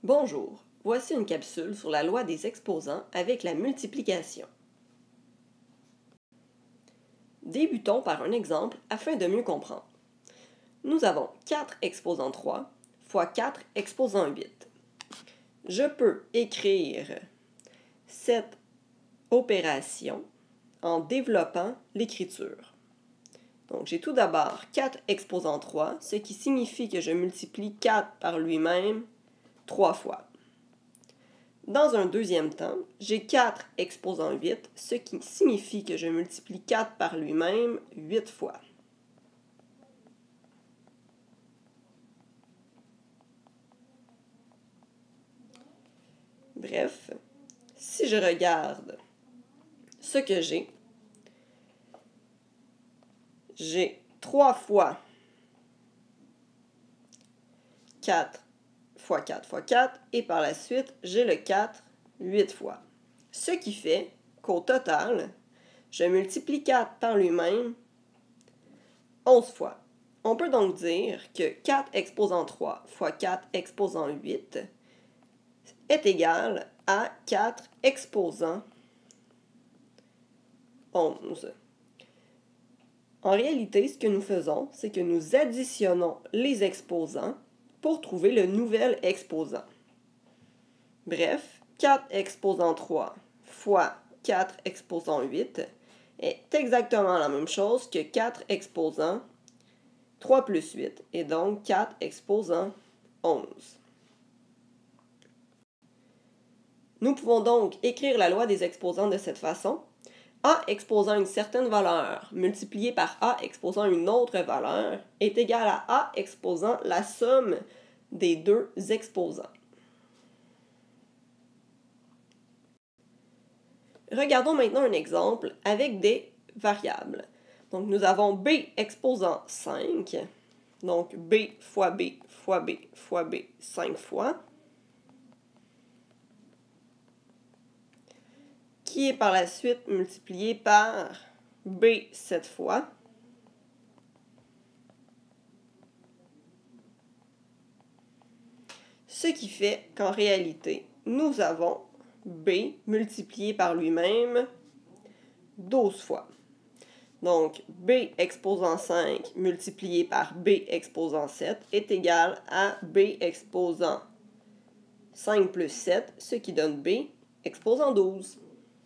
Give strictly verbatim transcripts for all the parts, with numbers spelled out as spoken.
Bonjour, voici une capsule sur la loi des exposants avec la multiplication. Débutons par un exemple afin de mieux comprendre. Nous avons quatre exposant trois fois quatre exposant huit. Je peux écrire cette opération en développant l'écriture. Donc, j'ai tout d'abord quatre exposant trois, ce qui signifie que je multiplie quatre par lui-même trois fois. Dans un deuxième temps, j'ai quatre exposant huit, ce qui signifie que je multiplie quatre par lui-même huit fois. Bref, si je regarde ce que j'ai, j'ai trois fois quatre fois quatre fois quatre, et par la suite, j'ai le quatre huit fois. Ce qui fait qu'au total, je multiplie quatre par lui-même onze fois. On peut donc dire que quatre exposant trois fois quatre exposant huit est égal à quatre exposant onze. En réalité, ce que nous faisons, c'est que nous additionnons les exposants pour trouver le nouvel exposant. Bref, quatre exposant trois fois quatre exposant huit est exactement la même chose que quatre exposant trois plus huit, et donc quatre exposant onze. Nous pouvons donc écrire la loi des exposants de cette façon. A exposant une certaine valeur multiplié par A exposant une autre valeur est égal à A exposant la somme des deux exposants. Regardons maintenant un exemple avec des variables. Donc, nous avons B exposant cinq, donc B fois B fois B fois B cinq fois, qui est par la suite multiplié par B sept fois, ce qui fait qu'en réalité, nous avons B multiplié par lui-même douze fois. Donc, B exposant cinq multiplié par B exposant sept est égal à B exposant cinq plus sept, ce qui donne B exposant douze.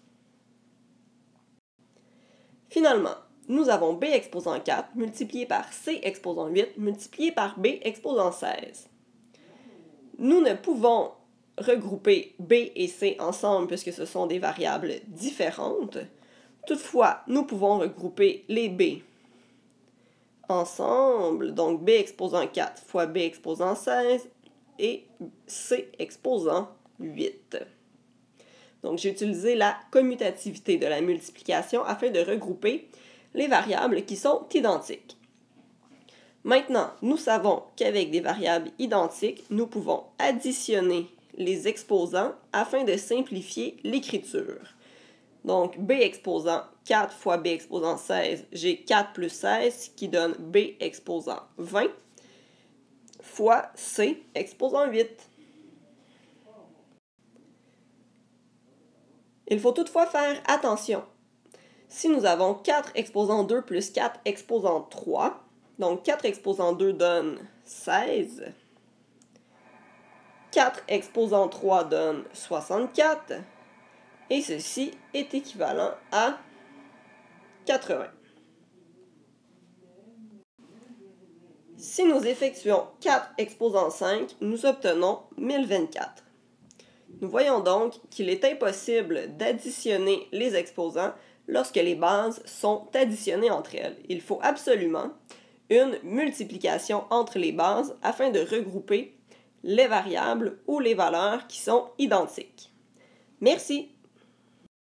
Finalement, nous avons B exposant quatre multiplié par C exposant huit multiplié par B exposant seize. Nous ne pouvons regrouper B et C ensemble puisque ce sont des variables différentes. Toutefois, nous pouvons regrouper les B ensemble, donc B exposant quatre fois B exposant seize et C exposant huit. Donc, j'ai utilisé la commutativité de la multiplication afin de regrouper les variables qui sont identiques. Maintenant, nous savons qu'avec des variables identiques, nous pouvons additionner les exposants afin de simplifier l'écriture. Donc, B exposant quatre fois B exposant seize, j'ai quatre plus seize qui donne B exposant vingt fois C exposant huit. Il faut toutefois faire attention. Si nous avons quatre exposant deux plus quatre exposant trois, donc quatre exposant deux donne seize, quatre exposant trois donne soixante-quatre, et ceci est équivalent à quatre-vingts. Si nous effectuons quatre exposant cinq, nous obtenons mille vingt-quatre. Nous voyons donc qu'il est impossible d'additionner les exposants lorsque les bases sont additionnées entre elles. Il faut absolument une multiplication entre les bases afin de regrouper les variables ou les valeurs qui sont identiques. Merci!